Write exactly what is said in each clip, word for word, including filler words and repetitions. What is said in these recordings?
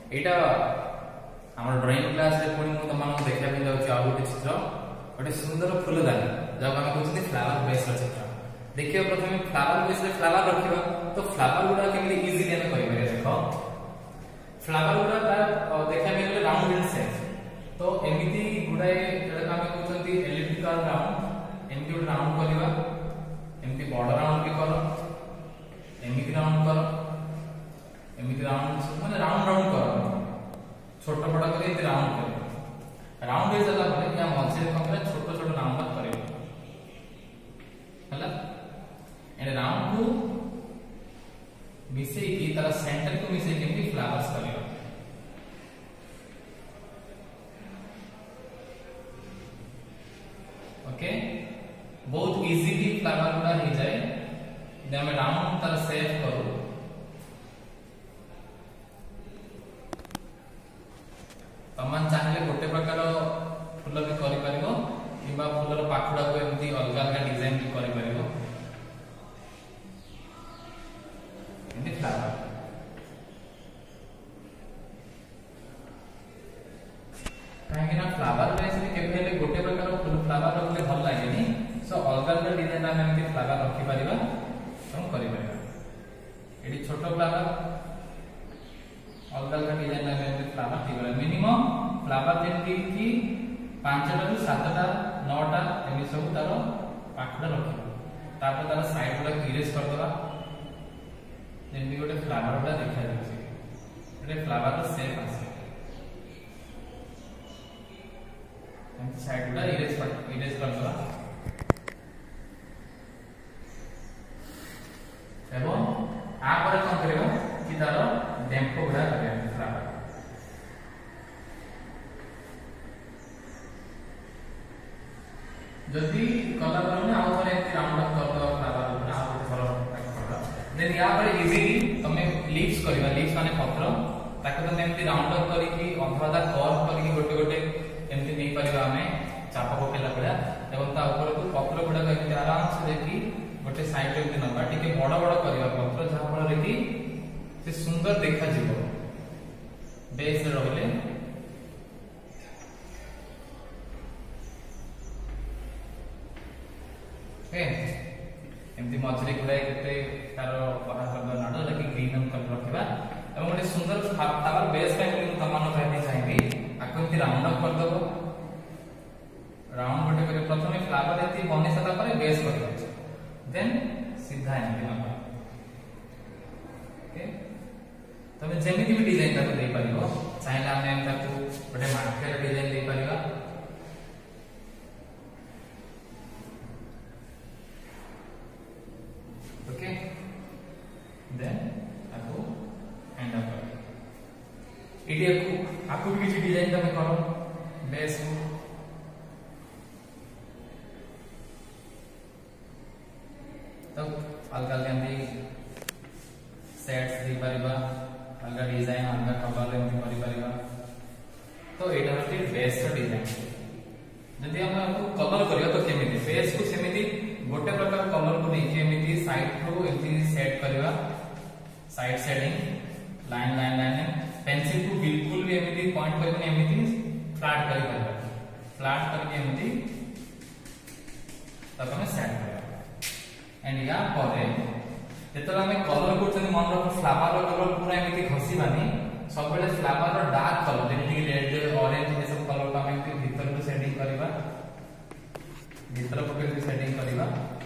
एटा हमर drawing class रे पुणी मु तमन देखा पे जाउची आ गोटे चित्र गोटे सुंदर फूलदानी जब हम कहते फ्लावर बेस चित्र देखिए प्रथम फ्लावर बेस रे फ्लावर रखिबा तो फ्लावर गुडा केमि इजीली हम करि पारे देखो फ्लावर गुडा देखा मिले राउंड इन शेप तो एमिति गुडाए जडा हम कहते एलिप्टिकल राउंड एमिति गुडा राउंड करबा एमिति बॉर्डर राउंड भी करो एमिति राउंड करो एमिति राउंड माने राउंड राउंड करो छोट बड़ कर एमिति राउंड करो राउंड हो जाला ପରେ या मझे कम छोट छोट नंबर करे हला एंड राउंड को मिसे की तरह सेंटर को मिसे केमि फ्लावर्स करियो ओके बहुत इजीली फ्लावर गुडा हो जाए जे हम राउंड तरह सेव करू तमन चाहे गोटे प्रकार फूल भी करि परिबो किबा फूलर पाखुडा को एमती अलग अलग डिजाइन भी करि परिबो एमती फ्लावर काहे ना फ्लावर बेस रे केबे ले गोटे प्रकार फूल फ्लावर रखले भल लागेनी सो अलग अलग डिजाइन हम एमती फ्लावर रखि परिबा हम करि परिबा एडी छोट फ्लावर अलग अलग डिजाइन हम एमती फ्लावर ठीक मिनिमम फ्लावर जेमती की पांचटा रु सातटा नौटा एमि सब तार पाखडा रखिबा तापर तार साइड गुडा इरेज कर देबा जेमती गोटे फ्लावर गुडा देखा जाउछि गोटे फ्लावर रो शेप आसे एमती साइड गुडा इरेज कर इरेज कर देबा एवं आ पर कोन करबा कि तार डेम्पो गुडा करबा फ्लावर जदी कलर करने आउ थरे एमती राउंड अप कर दो फ्लावर गुडा आउ थरो करबा देन या पर इजीली तमे लीव्स करबा लीव्स माने पत्र ताको तमे एमती राउंड अप करी कि अथवा कर्व करी गोटे गोटे एमती नै परिबा हमें चाप पकेला पड़ा एवं ता ऊपर को पत्र गुडा एमती आराम से देखि गोटे साइड रे एमती नबा टिके बड़ बड़ करबा पत्र जहा फल रे कि से सुंदर देखा जिवो बेस रे रहले ओके एमती मझरे गुडाई गोटे तार बाहर कर दो नाडो लगी ग्रीन कलर रखिबा एवं गोटे सुंदर फ्लावर बेस पे हम तमान कहते चाहिए आको एमती राउंड अप कर दबो राउंड गोटे करे प्रथमे फ्लावर एती बने सता परे बेस करबा देन सीधा एमती नबा ओके तमे जेमिति भी डिजाइन ताको दे परिबो चाहेला हम ताको गोटे मार्केट डिजाइन दे परिबा ओके देन आको एंड अप इडी आको आको भी किछि डिजाइन तमे करो बेस को तब अलग अलग सेट्स दे परिबा अलग डिजाइन अलग कलर एमती करि परिबा तो एटा हटे बेस रो डिजाइन जदि हम आपको कलर करियो तो केमिति बेस को सेमिति गोटे प्रकार कलर को देखि एमिति साइड को एमिति सेट करबा side setting line line line pencil को बिल्कुल भी एमिति पॉइंट करबे एमिति फ्लैट करि करबा फ्लैट करके एमिति तब हम सेट करबा एंड या परे जेतला हम कलर करछन मन रो फ्लावर रो कलर पूरा एमिति घसीबानी सब बेले फ्लावर रो डार्क कलर जेमिति रेड ऑरेंज ये सब कलर को हम एमिति भीतर को सेटिंग करबा भीतर पके सेटिंग करबा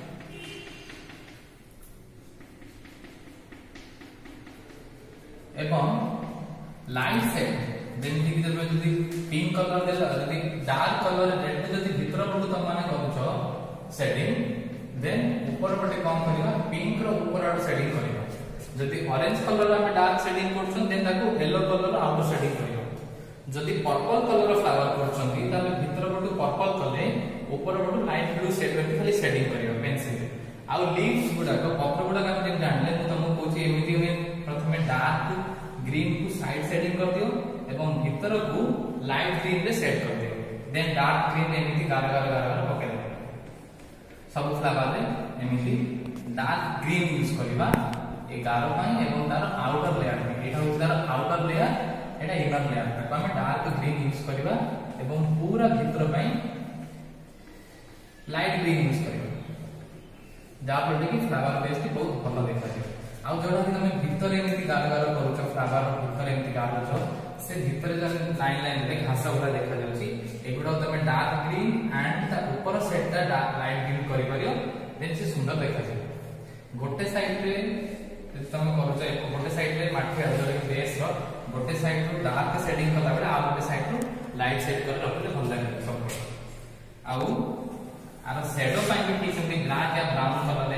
एवं लाइट सेट जेमिति कि जब जदी पिंक कलर देला जदी डार्क कलर रेड जदी भीतर पडू त माने करूछो सेटिंग देन ऊपर पटे कम करबा पिंक रो ऊपर आउट सेटिंग करबा जदी ऑरेंज कलर हम डार्क सेटिंग करछन देन ताको येलो कलर आउट सेटिंग करबा जदी पर्पल कलर फ्लावर करछन ताले भीतर पटू पर्पल कले ऊपर पटू लाइट ब्लू सेट करके खाली सेटिंग करबा पेंसिल आ लीव्स गुडा को पत्र गुडा हम जे जानले तो तुमको कोची एमिति हुए प्रथमे डार्क ग्रीन को साइड सेटिंग कर दियो एवं भीतर को लाइट ग्रीन रे सेट कर दियो देन डार्क ग्रीन एमिति गार गार गार गार पके दे सब फ्लावर रे एमिति डार्क ग्रीन यूज करबा ए गारो पाई एवं तार आउटर लेयर एटा हो तार आउटर लेयर एटा इनर लेयर ताको हम डार्क ग्रीन यूज करबा एवं पूरा भीतर पई लाइट ग्रीन यूज करबा जहाँ पर कि फ्लावर बेस बहुत भल देखा जाए आउ जोड़ा कि तुम भीतर एमती गार गार करूछ फ्लावर भीतर एमती गारुछ से भीतर जो लाइन लाइन रे घास गुड़ा देखा जाउची एगुडा तुम डार्क ग्रीन एंड ता ऊपर सेट ता डार्क लाइट ग्रीन करि परियो देन से सुंदर देखा जाए गोटे साइड रे तुम करूछ एक गोटे साइड रे माटी आदर बेस रो गोटे साइड रो डार्क शेडिंग कला बेले आ गोटे साइड रो लाइट सेट कर रखले भल लागे सब आउ आर शैडो पाई भी ठीक सेमती ब्लैक या ब्राउन कलर